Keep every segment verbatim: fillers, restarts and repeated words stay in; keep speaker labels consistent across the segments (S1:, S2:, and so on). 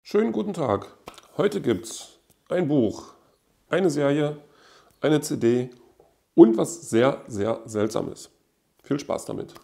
S1: Schönen guten Tag. Heute gibt's ein Buch, eine Serie, eine C D und was sehr, sehr Seltsames. Viel Spaß damit.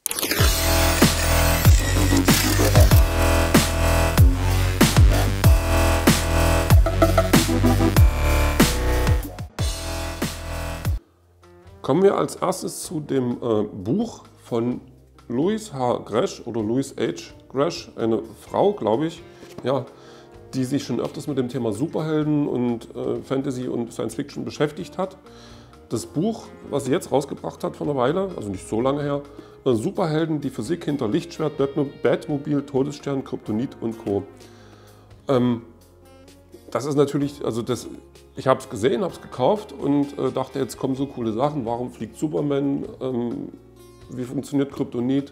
S1: Kommen wir als erstes zu dem äh, Buch von Louise H. Gresh oder Louise H. Gresh, eine Frau, glaube ich, ja, die sich schon öfters mit dem Thema Superhelden und äh, Fantasy und Science Fiction beschäftigt hat. Das Buch, was sie jetzt rausgebracht hat vor einer Weile, also nicht so lange her, äh, Superhelden, die Physik hinter Lichtschwert, Batmo Batmobil, Todesstern, Kryptonit und Co. Ähm, das ist natürlich, also das, ich habe es gesehen, habe es gekauft und äh, dachte, jetzt kommen so coole Sachen. Warum fliegt Superman? Ähm, wie funktioniert Kryptonit?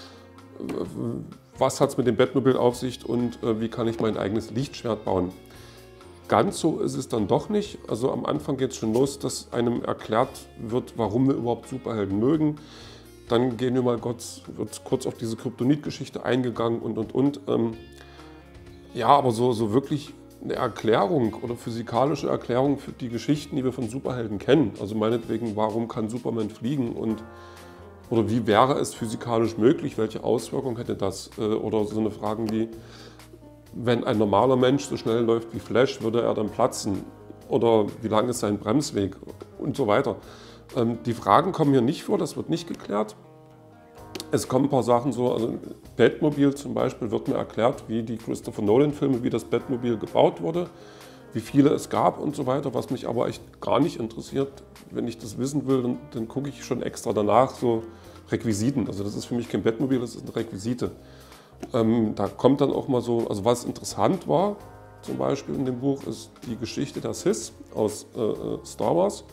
S1: Was hat es mit dem Batmobil auf sich und äh, wie kann ich mein eigenes Lichtschwert bauen? Ganz so ist es dann doch nicht. Also am Anfang geht es schon los, dass einem erklärt wird, warum wir überhaupt Superhelden mögen. Dann gehen wir mal kurz, wird kurz auf diese Kryptonit-Geschichte eingegangen und und und. Ähm, ja, aber so, so wirklich eine Erklärung oder physikalische Erklärung für die Geschichten, die wir von Superhelden kennen. Also meinetwegen, warum kann Superman fliegen und oder wie wäre es physikalisch möglich, welche Auswirkungen hätte das? Oder so eine Frage wie, wenn ein normaler Mensch so schnell läuft wie Flash, würde er dann platzen? Oder wie lang ist sein Bremsweg? Und so weiter. Die Fragen kommen hier nicht vor, das wird nicht geklärt. Es kommen ein paar Sachen so, also Batmobil zum Beispiel wird mir erklärt, wie die Christopher Nolan-Filme, wie das Batmobil gebaut wurde, wie viele es gab und so weiter, was mich aber echt gar nicht interessiert. Wenn ich das wissen will, dann, dann gucke ich schon extra danach so Requisiten. Also das ist für mich kein Batmobil, das ist eine Requisite. Ähm, da kommt dann auch mal so, also was interessant war, zum Beispiel in dem Buch, ist die Geschichte der Sith aus äh, Star Wars.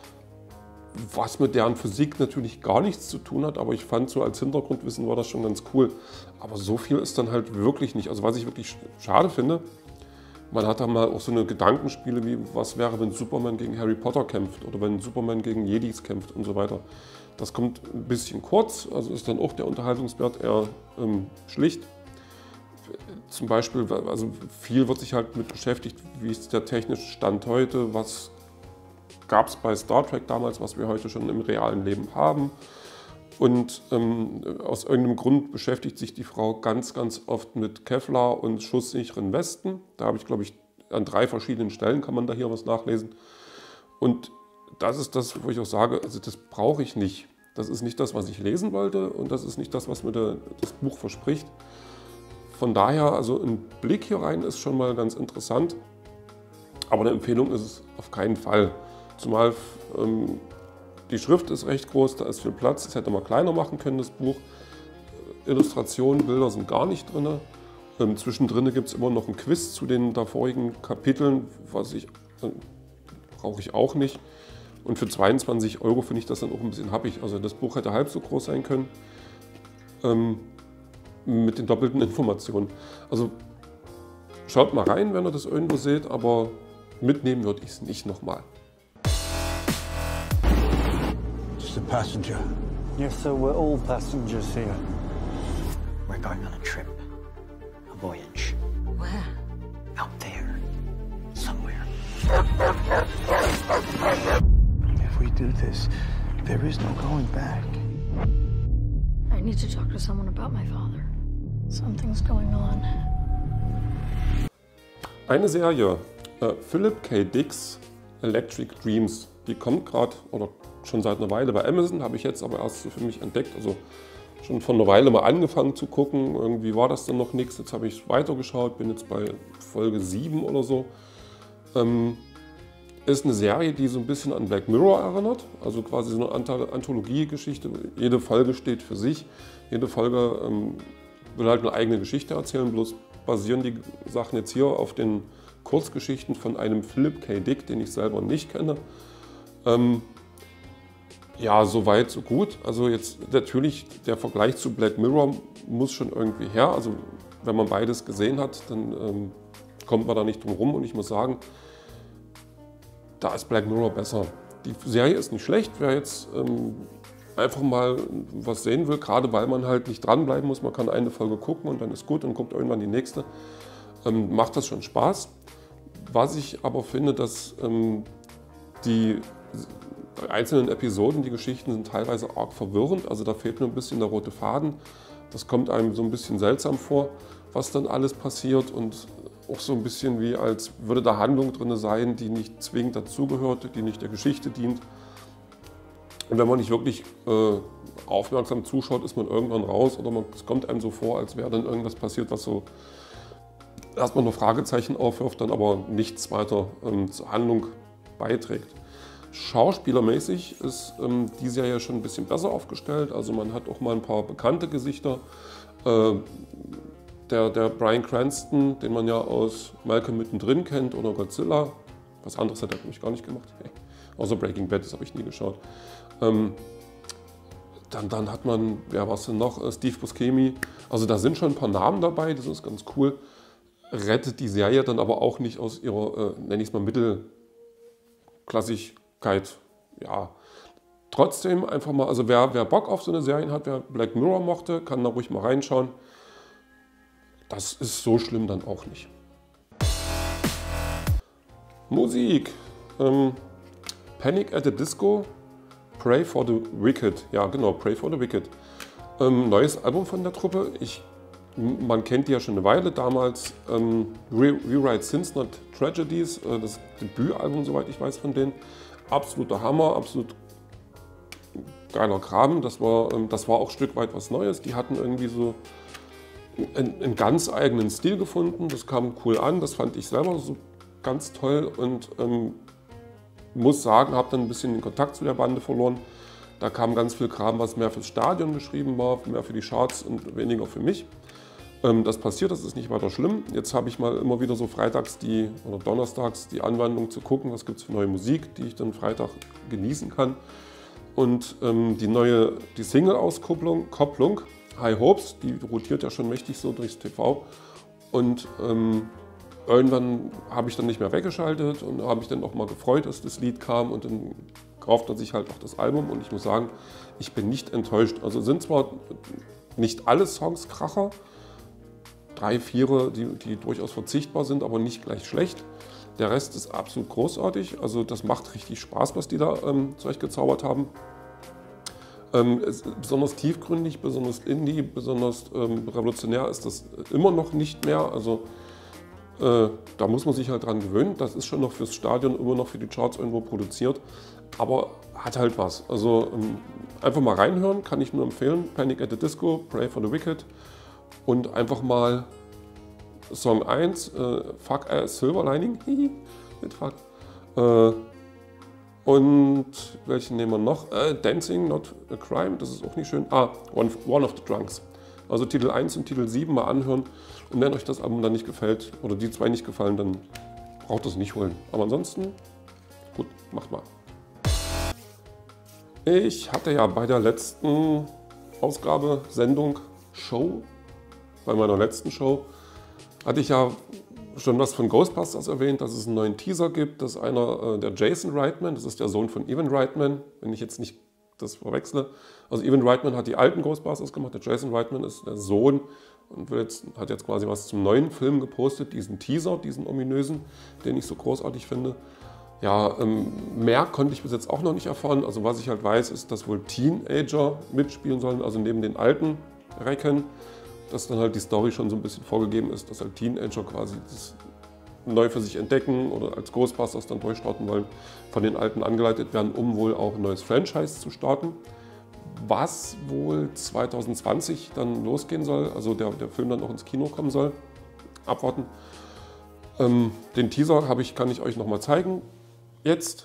S1: Was mit deren Physik natürlich gar nichts zu tun hat, aber ich fand so als Hintergrundwissen war das schon ganz cool. Aber so viel ist dann halt wirklich nicht. Also was ich wirklich schade finde, man hat da mal auch so eine Gedankenspiele wie, was wäre, wenn Superman gegen Harry Potter kämpft oder wenn Superman gegen Jedis kämpft und so weiter. Das kommt ein bisschen kurz, also ist dann auch der Unterhaltungswert eher ähm, schlicht. Zum Beispiel, also viel wird sich halt mit beschäftigt, wie ist der technische Stand heute, was gab es bei Star Trek damals, was wir heute schon im realen Leben haben. Und ähm, aus irgendeinem Grund beschäftigt sich die Frau ganz, ganz oft mit Kevlar und schusssicheren Westen. Da habe ich, glaube ich, an drei verschiedenen Stellen kann man da hier was nachlesen. Und das ist das, wo ich auch sage, also das brauche ich nicht. Das ist nicht das, was ich lesen wollte und das ist nicht das, was mir der, das Buch verspricht. Von daher, also ein Blick hier rein ist schon mal ganz interessant. Aber eine Empfehlung ist es auf keinen Fall. Zumal ähm, die Schrift ist recht groß, da ist viel Platz, das hätte man kleiner machen können, das Buch. Illustrationen, Bilder sind gar nicht drin. Ähm, zwischendrin gibt es immer noch ein Quiz zu den davorigen Kapiteln, was ich, äh, brauche ich auch nicht. Und für zweiundzwanzig Euro finde ich das dann auch ein bisschen happig. Also das Buch hätte halb so groß sein können, ähm, mit den doppelten Informationen. Also schaut mal rein, wenn ihr das irgendwo seht, aber mitnehmen würde ich es nicht nochmal.
S2: Just a passenger.
S3: Yes, sir, we're all passengers here.
S4: We're going on a trip. A voyage.
S5: Where?
S4: Out there. Somewhere.
S2: If we do this, there is no going back.
S5: I need to talk to someone about my father. Something's going on.
S1: Eine Serie, äh, Philip K. Dick's Electric Dreams, die kommt gerade oder schon seit einer Weile bei Amazon, habe ich jetzt aber erst so für mich entdeckt, also schon vor einer Weile mal angefangen zu gucken, irgendwie war das dann noch nichts, jetzt habe ich weitergeschaut, bin jetzt bei Folge sieben oder so. Ähm, ist eine Serie, die so ein bisschen an Black Mirror erinnert, also quasi so eine Anthologie-Geschichte, jede Folge steht für sich, jede Folge ähm, will halt eine eigene Geschichte erzählen, bloß basieren die Sachen jetzt hier auf den Kurzgeschichten von einem Philip K. Dick, den ich selber nicht kenne. Ähm, ja, so weit, so gut. Also jetzt natürlich der Vergleich zu Black Mirror muss schon irgendwie her. Also wenn man beides gesehen hat, dann ähm, kommt man da nicht drum rum. Und ich muss sagen, da ist Black Mirror besser. Die Serie ist nicht schlecht, wer jetzt ähm, einfach mal was sehen will, gerade weil man halt nicht dranbleiben muss. Man kann eine Folge gucken und dann ist gut und guckt irgendwann die nächste. ähm, macht das schon Spaß. Was ich aber finde, dass ähm, die einzelnen Episoden, die Geschichten sind teilweise arg verwirrend. Also da fehlt mir ein bisschen der rote Faden. Das kommt einem so ein bisschen seltsam vor, was dann alles passiert und auch so ein bisschen wie, als würde da Handlung drin sein, die nicht zwingend dazugehört, die nicht der Geschichte dient. Und wenn man nicht wirklich äh, aufmerksam zuschaut, ist man irgendwann raus oder man, es kommt einem so vor, als wäre dann irgendwas passiert, was so erstmal nur Fragezeichen aufwirft, dann aber nichts weiter ähm, zur Handlung beiträgt. Schauspielermäßig ist ähm, die Serie schon ein bisschen besser aufgestellt. Also man hat auch mal ein paar bekannte Gesichter. Äh, der, der Bryan Cranston, den man ja aus Malcolm mittendrin kennt, oder Godzilla. Was anderes hat er nämlich gar nicht gemacht. Hey. Außer Breaking Bad, das habe ich nie geschaut. Ähm, dann, dann hat man, wer war es denn noch? Äh, Steve Buscemi. Also da sind schon ein paar Namen dabei, das ist ganz cool. Rettet die Serie dann aber auch nicht aus ihrer, äh, nenne ich es mal, Mittelklassigkeit. Ja, trotzdem einfach mal, also wer, wer Bock auf so eine Serie hat, wer Black Mirror mochte, kann da ruhig mal reinschauen. Das ist so schlimm dann auch nicht. Musik. Ähm, Panic at the Disco, Pray for the Wicked. Ja genau, Pray for the Wicked. Ähm, neues Album von der Truppe. Ich, man kennt die ja schon eine Weile. Damals ähm, Re Rewrite Sins Not Tragedies, äh, das Debütalbum, soweit ich weiß, von denen. Absoluter Hammer, absolut geiler Kram. Das war, ähm, das war auch ein Stück weit was Neues. Die hatten irgendwie so einen, einen ganz eigenen Stil gefunden. Das kam cool an, das fand ich selber so ganz toll und ähm, muss sagen, habe dann ein bisschen den Kontakt zu der Bande verloren. Da kam ganz viel Kram, was mehr fürs Stadion geschrieben war, mehr für die Charts und weniger für mich. Ähm, das passiert, das ist nicht weiter schlimm. Jetzt habe ich mal immer wieder so freitags die, oder donnerstags die Anwandlung zu gucken, was gibt es für neue Musik, die ich dann Freitag genießen kann. Und ähm, die neue, die Single-Auskopplung, Kopplung, High Hopes, die rotiert ja schon mächtig so durchs T V. Und ähm, irgendwann habe ich dann nicht mehr weggeschaltet und habe mich dann auch mal gefreut, dass das Lied kam und dann kauft man sich halt auch das Album und ich muss sagen, ich bin nicht enttäuscht. Also sind zwar nicht alle Songs Kracher, drei, vier, die, die durchaus verzichtbar sind, aber nicht gleich schlecht. Der Rest ist absolut großartig, also das macht richtig Spaß, was die da ähm, zurechtgezaubert haben. Ähm, es, besonders tiefgründig, besonders indie, besonders ähm, revolutionär ist das immer noch nicht mehr. Also äh, da muss man sich halt dran gewöhnen. Das ist schon noch fürs Stadion, immer noch für die Charts irgendwo produziert, aber hat halt was. Also ähm, einfach mal reinhören, kann ich nur empfehlen. Panic at the Disco, Pray for the Wicked und einfach mal Song eins, äh, Fuck a Silver Lining, mit Fuck. Äh, Und welchen nehmen wir noch? Äh, Dancing, Not a Crime, das ist auch nicht schön. Ah, One, One of the Drunks. Also Titel eins und Titel sieben mal anhören. Und wenn euch das Album dann nicht gefällt, oder die zwei nicht gefallen, dann braucht ihr es nicht holen. Aber ansonsten, gut, macht mal. Ich hatte ja bei der letzten Ausgabe, Sendung, Show, bei meiner letzten Show, hatte ich ja schon was von Ghostbusters erwähnt, dass es einen neuen Teaser gibt, dass einer, äh, der Jason Reitman, das ist der Sohn von Evan Reitman, wenn ich jetzt nicht das verwechsle. Also Evan Reitman hat die alten Ghostbusters gemacht, der Jason Reitman ist der Sohn und will jetzt, hat jetzt quasi was zum neuen Film gepostet, diesen Teaser, diesen ominösen, den ich so großartig finde. Ja, ähm, mehr konnte ich bis jetzt auch noch nicht erfahren. Also was ich halt weiß, ist, dass wohl Teenager mitspielen sollen, also neben den alten Recken. Dass dann halt die Story schon so ein bisschen vorgegeben ist, dass halt Teenager quasi das neu für sich entdecken oder als Ghostbusters dann durchstarten wollen, von den Alten angeleitet werden, um wohl auch ein neues Franchise zu starten, was wohl zwanzig zwanzig dann losgehen soll, also der, der Film dann auch ins Kino kommen soll. Abwarten. Ähm, den Teaser habe ich, kann ich euch nochmal zeigen. Jetzt.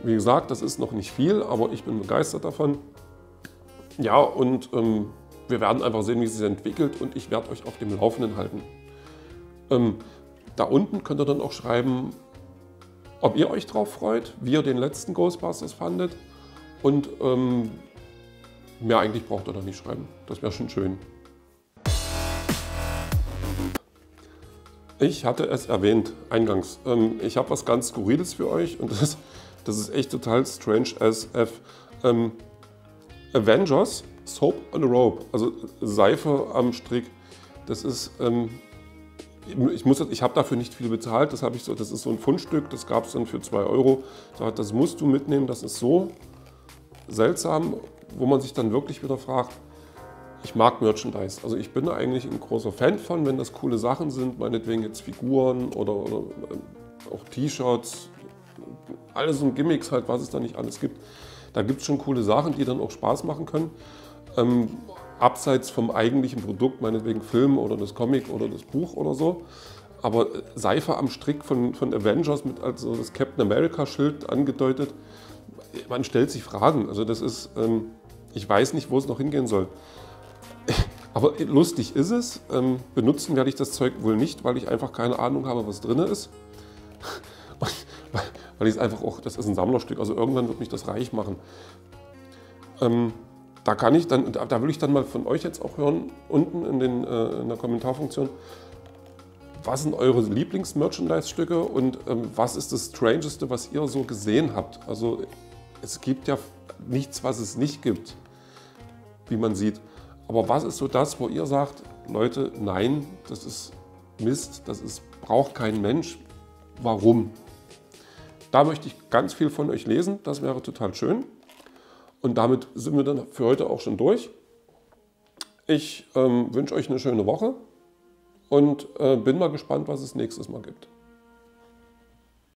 S1: Wie gesagt, das ist noch nicht viel, aber ich bin begeistert davon. Ja, und ähm, wir werden einfach sehen, wie es sich entwickelt und ich werde euch auf dem Laufenden halten. Ähm, da unten könnt ihr dann auch schreiben, ob ihr euch drauf freut, wie ihr den letzten Ghostbusters fandet und ähm, mehr eigentlich braucht ihr da nicht schreiben. Das wäre schon schön. Ich hatte es erwähnt eingangs. Ähm, ich habe was ganz Skurriles für euch und das, das ist echt total strange as F. Ähm, Avengers Soap on a Rope, also Seife am Strick. Das ist, ähm, ich, muss, ich habe dafür nicht viel bezahlt, das, ich so, das ist so ein Fundstück, das gab es dann für zwei Euro. Das musst du mitnehmen, das ist so seltsam, wo man sich dann wirklich wieder fragt, ich mag Merchandise. Also ich bin eigentlich ein großer Fan von, wenn das coole Sachen sind, meinetwegen jetzt Figuren oder, oder auch T-Shirts, alles so Gimmicks halt, was es da nicht alles gibt. Da gibt es schon coole Sachen, die dann auch Spaß machen können. Ähm, abseits vom eigentlichen Produkt, meinetwegen Film oder das Comic oder das Buch oder so. Aber Seife am Strick von, von Avengers mit also das Captain America Schild angedeutet, man stellt sich Fragen. Also das ist, ähm, ich weiß nicht, wo es noch hingehen soll. Aber lustig ist es. Ähm, benutzen werde ich das Zeug wohl nicht, weil ich einfach keine Ahnung habe, was drin ist. weil weil ich es einfach auch, das ist ein Sammlerstück, also irgendwann wird mich das reich machen. Ähm, da kann ich dann, da, da will ich dann mal von euch jetzt auch hören, unten in, den, äh, in der Kommentarfunktion, was sind eure Lieblings-Merchandise-Stücke und ähm, was ist das Strangeste, was ihr so gesehen habt? Also es gibt ja nichts, was es nicht gibt, wie man sieht. Aber was ist so das, wo ihr sagt, Leute, nein, das ist Mist, das ist, braucht kein Mensch. Warum? Da möchte ich ganz viel von euch lesen, das wäre total schön. Und damit sind wir dann für heute auch schon durch. Ich ähm, wünsche euch eine schöne Woche und äh, bin mal gespannt, was es nächstes Mal gibt.